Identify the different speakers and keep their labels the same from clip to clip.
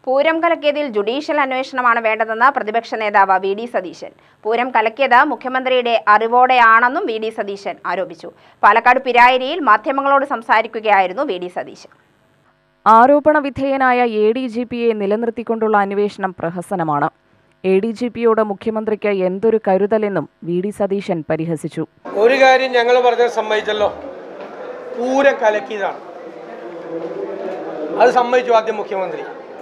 Speaker 1: Pooram കലക്കിയതിൽ judicial അന്വേഷണമാണ് വേണ്ടതെന്ന് പ്രതിപക്ഷ നേതാവ് വി ഡി സതീശൻ. പൂരം കലക്കിയത് മുഖ്യമന്ത്രിയുടെ അറിവോടെയാണെന്നും വി ഡി സതീശൻ ആരോപിച്ചു. പാലക്കാട് പിരായിരിയിൽ മാധ്യമങ്ങളോട് സംസാരിക്കുകയായിരുന്നു വി ഡി സതീശൻ.
Speaker 2: ആരോപണ വിധേയനായ എഡിജിപിയെ നിലനിർത്തിക്കൊണ്ടുള്ള അന്വേഷണം പ്രഹസനമാണ്. എഡിജിപിയോട് മുഖ്യമന്ത്രിക്ക് എന്തൊരു കരുതലെന്നും വി ഡി സതീശൻ പരിഹസിച്ചു.
Speaker 3: ഒരു കാര്യം ഞങ്ങൾ പറഞ്ഞത് സമ്മതിച്ചല്ലോ, പൂരം കലക്കിയതാണ്. അത് സമ്മതിച്ചു ആദ്യം മുഖ്യമന്ത്രി.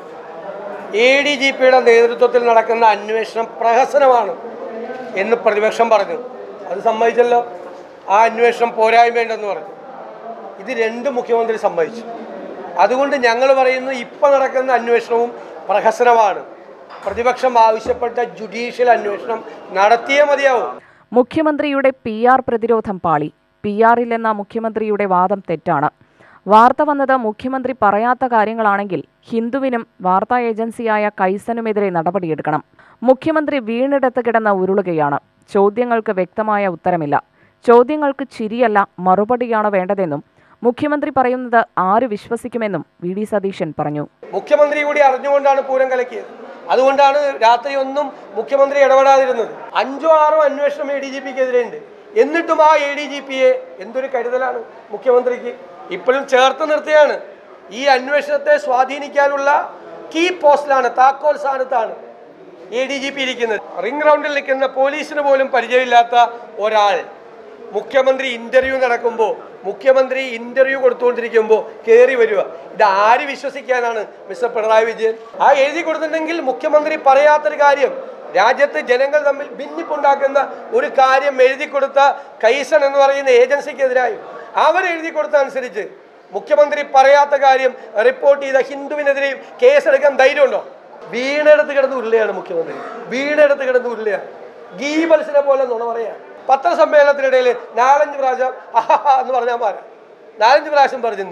Speaker 3: എഡിജിപിയുടെ നേതൃത്വത്തിൽ നടക്കുന്ന അന്വേഷണം പ്രഹസനമാണ് എന്ന് പ്രതിപക്ഷം പറഞ്ഞു. അത് സമ്മതിച്ചല്ലോ. ആ അന്വേഷണം പോരായ്മയുണ്ടെന്ന് പറഞ്ഞു. ഇത് രണ്ടും മുഖ്യമന്ത്രി സമ്മതിച്ചു. അതുകൊണ്ട് ഞങ്ങൾ പറയുന്നു, ഇപ്പം നടക്കുന്ന അന്വേഷണവും പ്രഹസനമാണ്. പ്രതിപക്ഷം ആവശ്യപ്പെട്ട ജുഡീഷ്യൽ അന്വേഷണം നടത്തിയേ മതിയാവും.
Speaker 2: മുഖ്യമന്ത്രിയുടെ PR പ്രതിരോധം പാളി. PR ഇല്ലെന്ന മുഖ്യമന്ത്രിയുടെ വാദം തെറ്റാണ്. വാർത്ത വന്നത് മുഖ്യമന്ത്രി പറയാത്ത കാര്യങ്ങളാണെങ്കിൽ ഹിന്ദുവിനും വാർത്താ ഏജൻസിയായ കൈസനുമെതിരെ നടപടിയെടുക്കണം. മുഖ്യമന്ത്രി വീണിടത്ത് കിടന്ന് ഉരുളുകയാണ്. ചോദ്യങ്ങൾക്ക് വ്യക്തമായ ഉത്തരമില്ല. ചോദ്യങ്ങൾക്ക് ചിരിയല്ല മറുപടിയാണ് വേണ്ടതെന്നും മുഖ്യമന്ത്രി പറയുന്നത് ആര് വിശ്വസിക്കുമെന്നും വി ഡി സതീശൻ പറഞ്ഞു.
Speaker 3: മുഖ്യമന്ത്രി കൂടി അറിഞ്ഞുകൊണ്ടാണ് പൂരം കലക്കിയത്. അതുകൊണ്ടാണ് രാത്രി ഒന്നും മുഖ്യമന്ത്രി ഇടപെടാതിരുന്നത്. 5 or 6 അന്വേഷണം എഡിജിപിക്കെതിരെ ഉണ്ട്. എന്നിട്ടും ആ എഡിജിപിയെ എന്തൊരു കരുതലാണ് മുഖ്യമന്ത്രിക്ക്. ഇപ്പോഴും ചേർത്ത് നിർത്തിയാണ്. ഈ അന്വേഷണത്തെ സ്വാധീനിക്കാനുള്ള കീ പോസ്റ്റിലാണ്, താക്കോൽ സ്ഥാനത്താണ് എഡിജിപി ഇരിക്കുന്നത്. റിംഗ് റൗണ്ടിൽ നിൽക്കുന്ന പോലീസിന് പോലും പരിചയമില്ലാത്ത ഒരാൾ മുഖ്യമന്ത്രി ഇന്റർവ്യൂ കൊടുത്തുകൊണ്ടിരിക്കുമ്പോൾ കയറി വരിക. ഇത് ആര് വിശ്വസിക്കാനാണ് മിസ്റ്റർ പിണറായി വിജയൻ? ആ എഴുതി കൊടുത്തിട്ടുണ്ടെങ്കിൽ മുഖ്യമന്ത്രി പറയാത്തൊരു കാര്യം, രാജ്യത്ത് ജനങ്ങൾ തമ്മിൽ ഭിന്നിപ്പുണ്ടാക്കുന്ന ഒരു കാര്യം എഴുതി കൊടുത്ത കൈസൺ എന്ന് പറയുന്ന ഏജൻസിക്കെതിരായി അവരെഴുതി കൊടുത്ത അനുസരിച്ച് മുഖ്യമന്ത്രി പറയാത്ത കാര്യം റിപ്പോർട്ട് ചെയ്ത ഹിന്ദുവിനെതിരെ കേസെടുക്കാൻ ധൈര്യമുണ്ടോ? വീണെടുത്ത് കിടന്ന് ഉരുളയാണ് മുഖ്യമന്ത്രി. വീണെടുത്ത് കിടന്ന് ഉരുളയാണ്. ഗീബൽസിനെ പോലെ നുണ പറയാ. പത്രസമ്മേളനത്തിനിടയിൽ 4-5 പ്രാവശ്യം എന്ന് പറഞ്ഞാൽ പോരാ. 4-5 പ്രാവശ്യം പറഞ്ഞു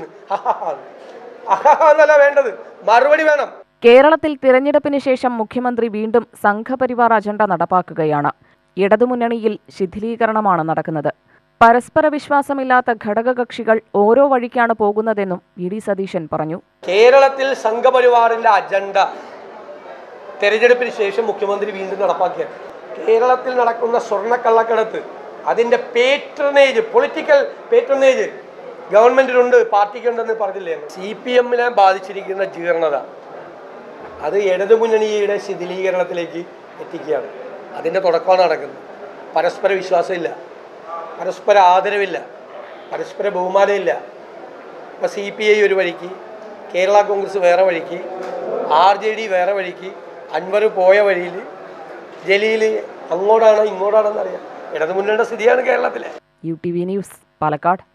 Speaker 3: എന്നല്ല വേണ്ടത്, മറുപടി വേണം.
Speaker 2: കേരളത്തിൽ തിരഞ്ഞെടുപ്പിന് ശേഷം മുഖ്യമന്ത്രി വീണ്ടും സംഘപരിവാർ അജണ്ട നടപ്പാക്കുകയാണ്. ഇടതുമുന്നണിയിൽ ശിഥിലീകരണമാണ് നടക്കുന്നത്. പരസ്പര വിശ്വാസമില്ലാത്ത ഘടകകക്ഷികൾ ഓരോ വഴിക്കാണ് പോകുന്നതെന്നും വി ഡി സതീശൻ പറഞ്ഞു.
Speaker 3: കേരളത്തിൽ സംഘപരിവാറിന്റെ അജണ്ട തെരഞ്ഞെടുപ്പിന് ശേഷം മുഖ്യമന്ത്രി വീണ്ടും നടപ്പാക്കിയാണ്. കേരളത്തിൽ നടക്കുന്ന സ്വർണ്ണക്കള്ളക്കടത്ത്, അതിൻ്റെ പേട്രണേജ്, പൊളിറ്റിക്കൽ പേട്രണേജ് ഗവൺമെന്റിനുണ്ട്, പാർട്ടിക്കുണ്ടെന്ന് പറഞ്ഞില്ലേ? CPM-നെ ബാധിച്ചിരിക്കുന്ന ജീർണത അത് ഇടതുമുന്നണിയുടെ ശിഥിലീകരണത്തിലേക്ക് എത്തിക്കുകയാണ്. അതിൻ്റെ തുടക്കമാണ് നടക്കുന്നത്. പരസ്പര വിശ്വാസമില്ല, പരസ്പര ആദരവില്ല, പരസ്പര ബഹുമാനമില്ല. ഇപ്പോൾ CPI ഒരു വഴിക്ക്, കേരള കോൺഗ്രസ് വേറെ വഴിക്ക്, RJD വേറെ വഴിക്ക്, അൻവർ പോയ വഴിയിൽ, ജലീൽ അങ്ങോട്ടാണോ ഇങ്ങോട്ടാണോ എന്നറിയാം. ഇടതുമുന്നണിയുടെ സ്ഥിതിയാണ് കേരളത്തിലെ.
Speaker 2: UTV news, Palakkad.